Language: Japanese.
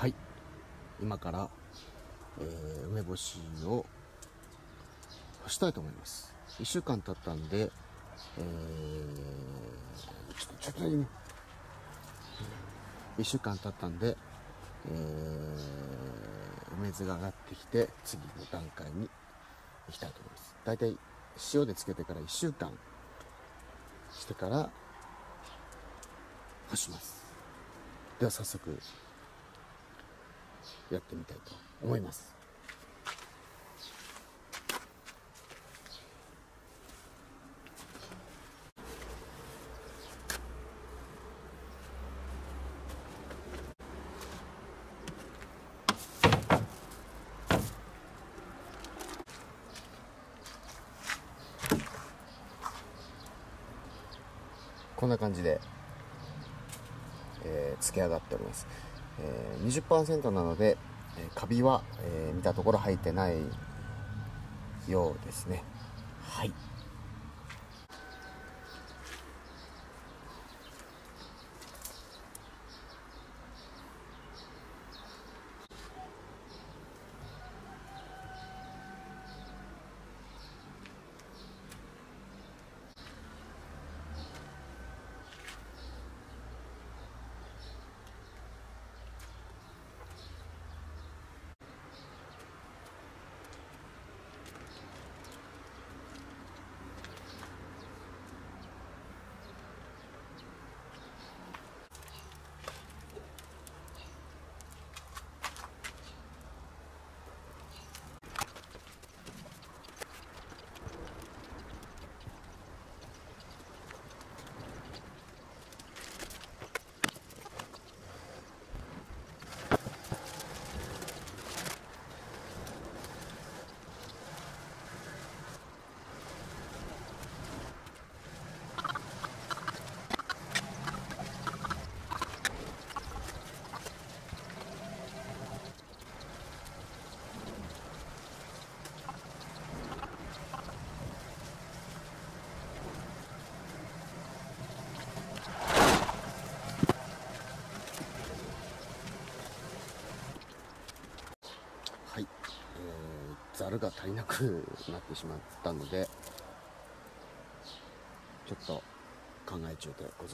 はい、今から、梅干しを干したいと思います。1週間経ったんで、ちょっとね、1週間経ったんで、梅酢が上がってきて次の段階に行きたいと思います。だいたい塩でつけてから1週間してから干します。では早速やってみたいと思います。こんな感じで、つけ上がっております。20% なので、カビは、見たところ生えてないようですね。はい。はい、ざるが足りなくなってしまったのでちょっと考え中でございます。